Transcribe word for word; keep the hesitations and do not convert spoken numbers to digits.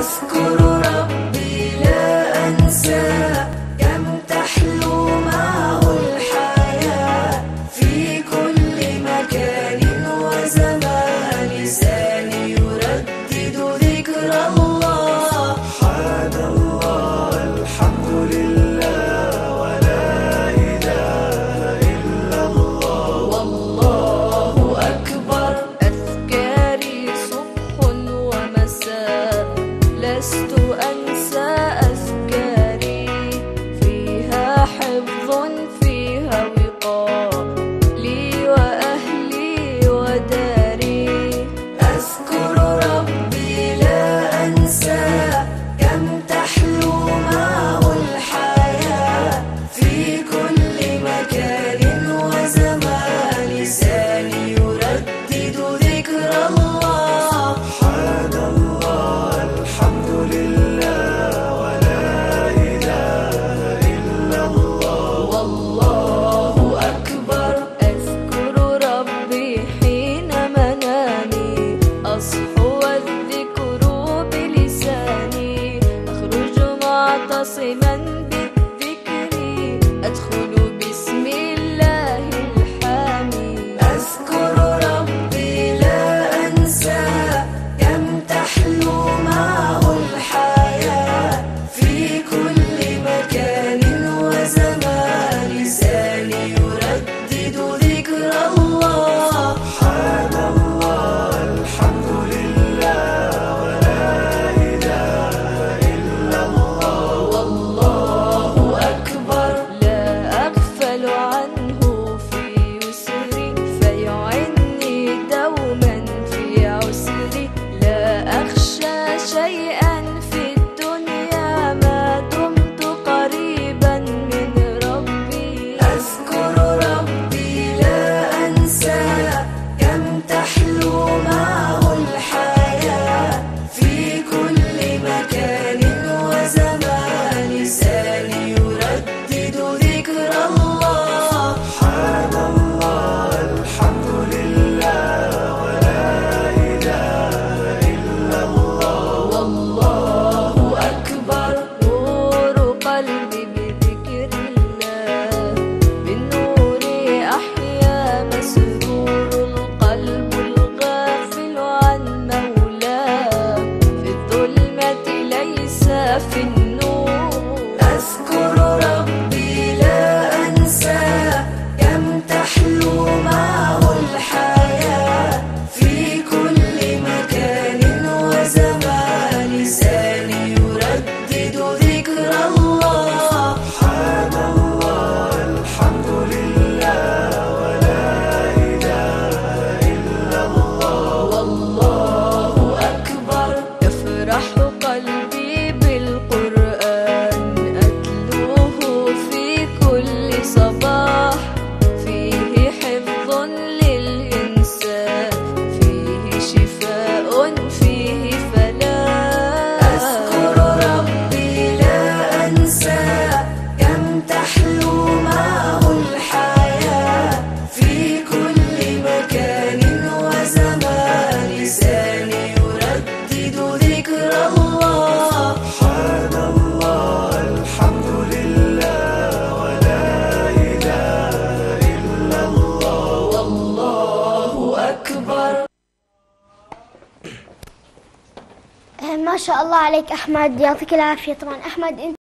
أذكر ربي لا أنسى، كم تحلو معه الحياة في كل مكان وزمان. لساني يردد ذكر الله، سبحان الله الحمد لله ولا إله إلا الله والله أكبر. أذكاري صبح ومساء لست أنسى أذكاري، فيها حفظ فيها وقاء لي وأهلي وداري. أذكر ربي لا أنسى، كم تحلو معه الحياة في كل مكان وزمان. لساني يردد ذكر الله، سبحان الله الحمد لله ولا إله إلا الله والله أكبر. أذكر ربي حين منامي، أصحو والذكر بلساني، أخرج معتصما بالذكر، أدخل بسم الله الحامي. أذكر ربي لا أنسى، كم تحلو معه الحياة في كل مكان وزمان. لساني يردد ذكر الله، سبحان الله الحمد لله ولا إله إلا الله والله أكبر. لا أغفل عنه في يسري، فيعني دوما في عسري. لا أخشى شيئا في الدنيا ما دمت قريبا من ربي. أذكر ربي لا أنسى، كم تحلو معه الحياة في كل مكان وزمان. لساني يردد ذكر الله، سبحان الله الحمد لله ولا إله إلا الله والله أكبر. نور قلبي بذكر الله، بالنور أحيا مسرور القلب الغافل عن مولاه، في الظلمة ليس في النور. أذكر ربي لا أنسى، كم تحلو معه الحياة في كل مكان وزمان. لساني يردد ذكر الله، سبحان الله الحمد لله ولا إله إلا الله والله أكبر. يفرح قلبي بالقرآن، أتلوه في كل صباح، فيه حفظ للإنسان، فيه شفاء فيه فلاح. أذكر ربي لا أنسى، كم تحلو معه الحياة في كل مكان وزمان. لساني يردد ذكر الله، سبحان الله الحمد لله ولا إله إلا الله والله أكبر. ما شاء الله عليك أحمد، يعطيك العافية. طبعا أحمد أنت